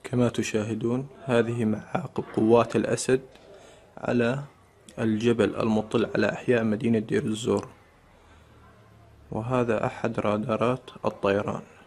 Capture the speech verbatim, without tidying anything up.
كما تشاهدون هذه معاقب قوات الأسد على الجبل المطل على أحياء مدينة دير الزور، وهذا أحد رادارات الطيران.